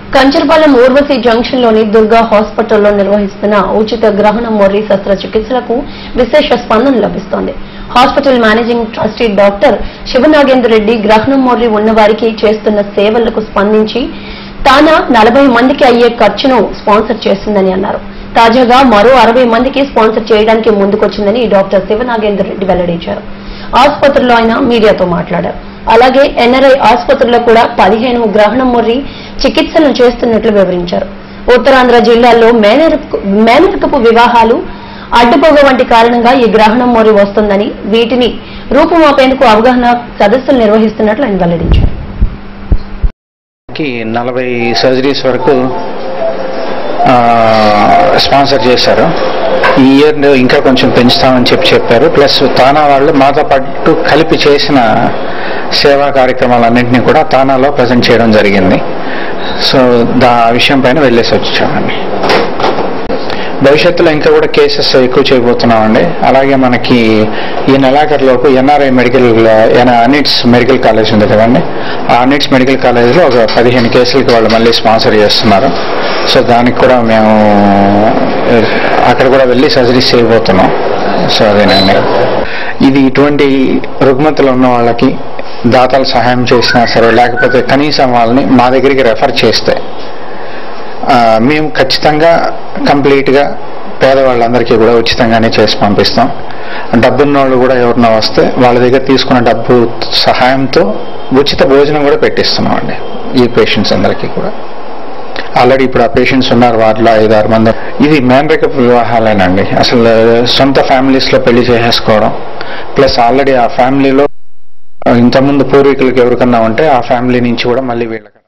Kancharapalem Urvashi junction లోని దుర్గా హాస్పిటల్లో నిర్వహిస్తున్న ఉచిత గ్రహణం మొర్రి శస్త్రచికిత్సలకు విశేష స్పందన లభిస్తోంది. Hospital managing trustee doctor Shivanagender Reddy గ్రహణం మొర్రి ఉన్నవారికి చేస్తున్న సేవలకు స్పందించి తానా 40 మందికి అయ్యే ఖర్చును స్పాన్సర్ చేసిందని అన్నారు. తాజాగా మరో 60 మందికి స్పాన్సర్ చేయడానికి ముందుకొచ్చిందని డాక్టర్ శివనాగేందర్ రెడ్డి వెల్లడించారు. ఆసుపత్రిలో ఆయన మీడియాతో మాట్లాడారు. అలాగే ఎన్ఆర్ఐ ఆసుపత్రిలో కూడా 15 గ్రహణం మొర్రి చికిత్సలు చేస్తున్నట్లు వివరించారు. ఉత్తరాంధ్ర జిల్లాల్లో మేనరికపు వివాహాలు అడ్డుపోగ వంటి కారణంగా ఈ గ్రహణం మొర్రి వస్తోందని వీటిని రూపుమాపేందుకు అవగాహన సదస్సులు నిర్వహిస్తున్నట్లు ఆయన వెల్లడించారు. 40 సర్జరీస్ వరకు స్పాన్సర్ చేశారు. ఈ ఇయర్ ఇంకా కొంచెం పెంచుతామని చెప్పారు. ప్లస్ తానా వాళ్ళు మాతో పాటు కలిపి చేసిన సేవా కార్యక్రమాలన్నింటినీ కూడా తానాలో ప్రజెంట్ చేయడం జరిగింది. సో ఆ విషయం పైన వెళ్ళేసి వచ్చామండి. భవిష్యత్తులో ఇంకా కూడా కేసెస్ ఎక్కువ చేయబోతున్నామండి. అలాగే మనకి ఈ నెలాఖరులోపు ఎన్ఆర్ఐ అనిట్స్ మెడికల్ కాలేజ్ ఉంది కదండి, ఆ అనిట్స్ మెడికల్ కాలేజ్లో ఒక 15 కేసులకి వాళ్ళు మళ్ళీ స్పాన్సర్ చేస్తున్నారు. సో దానికి కూడా మేము అక్కడ కూడా వెళ్ళి సర్జరీస్ చేయబోతున్నాం. సో అదేనండి, ఇది ఇటువంటి రుగ్మతలు ఉన్న వాళ్ళకి దాతలు సహాయం చేసినా సరే, లేకపోతే కనీసం వాళ్ళని మా దగ్గరికి రెఫర్ చేస్తే మేము ఖచ్చితంగా కంప్లీట్గా పేదవాళ్ళందరికీ కూడా ఉచితంగానే చేసి పంపిస్తాం. డబ్బున్న వాళ్ళు కూడా ఎవరన్నా వస్తే వాళ్ళ దగ్గర తీసుకున్న డబ్బు సహాయంతో ఉచిత భోజనం కూడా పెట్టిస్తున్నాం అండి ఈ పేషెంట్స్ అందరికీ కూడా. ఆల్రెడీ ఇప్పుడు ఆ పేషెంట్స్ ఉన్నారు, వాటిలో 5-6 మంది. ఇది మేనరికపు వివాహాలేనండి. అసలు సొంత ఫ్యామిలీస్లో పెళ్లి చేసేసుకోవడం, ప్లస్ ఆల్రెడీ ఆ ఫ్యామిలీలో ఇంతకుముందు పూర్వీకులకి ఎవరికన్నా ఉంటే ఆ ఫ్యామిలీ నుంచి కూడా మళ్ళీ వీళ్ళకి